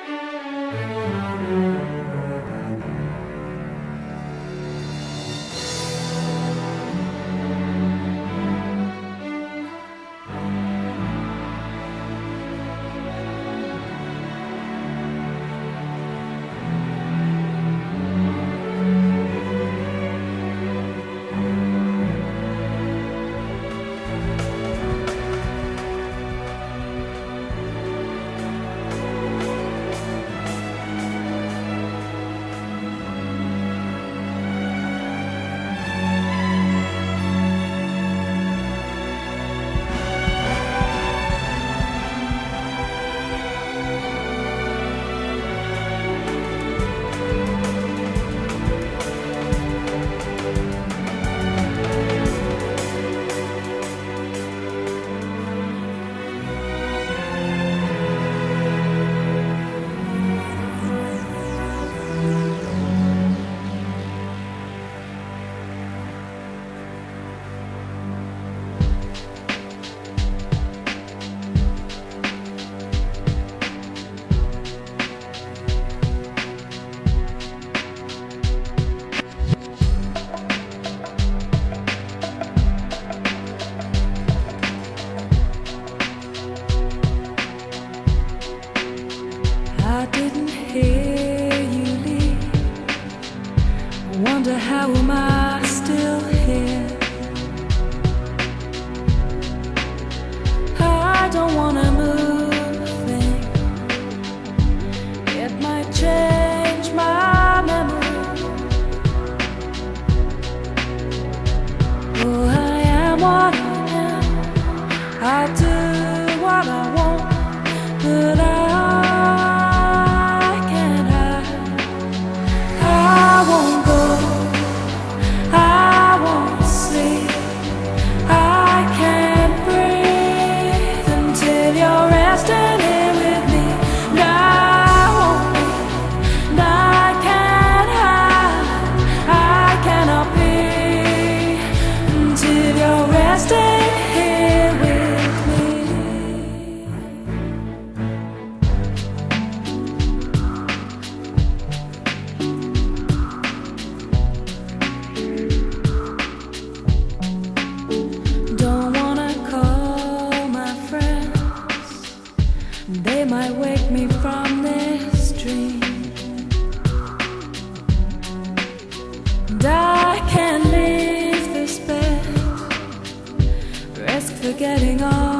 wonder how am I still here. I don't wanna move a thing. It might change my memory. Oh, I am what I am. I'll do what I want, but I can't hide. I won't go, I won't sleep. I can't breathe until you're resting here with me. And I won't leave, and I can't hide. I cannot be until you're resting here with me. Don't wanna call my friends, they might wake me from this dream. And I can't leave this bed, risk forgetting all